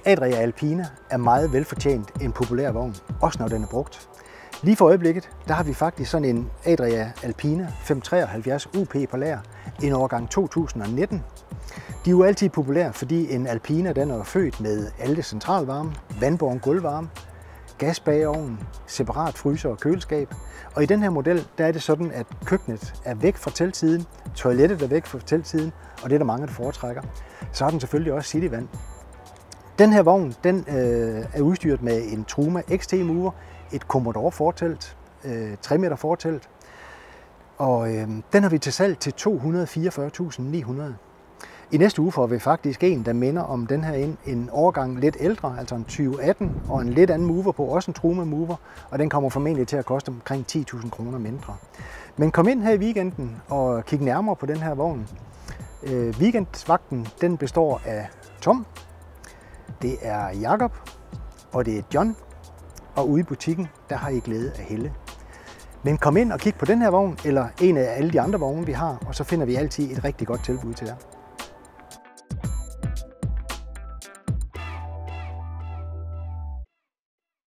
Adria Alpina er meget velfortjent en populær vogn, også når den er brugt. Lige for øjeblikket, der har vi faktisk sådan en Adria Alpina 573 UP på lager, en årgang 2019. De er jo altid populære, fordi en Alpina den er født med alle centralvarme, vandbåren gulvvarme, gas bag ovnen, separat fryser og køleskab. Og i den her model, der er det sådan, at køkkenet er væk fra teltsiden, toilettet er væk fra teltsiden, og det er der mange, der foretrækker. Så har den selvfølgelig også cityvand. Den her vogn, den er udstyret med en Truma XT mover, et Commodore fortelt, 3 meter fortelt, og den har vi til salg til 244.900. I næste uge får vi faktisk en, der minder om den her en årgang lidt ældre, altså en 2018, og en lidt anden mover på, også en Truma mover, og den kommer formentlig til at koste omkring 10.000 kroner mindre. Men kom ind her i weekenden og kig nærmere på den her vogn. Weekendvagten, den består af Tom, det er Jakob, og det er John, og ude i butikken, der har I glæde af Helle. Men kom ind og kig på den her vogn, eller en af alle de andre vogne, vi har, og så finder vi altid et rigtig godt tilbud til jer.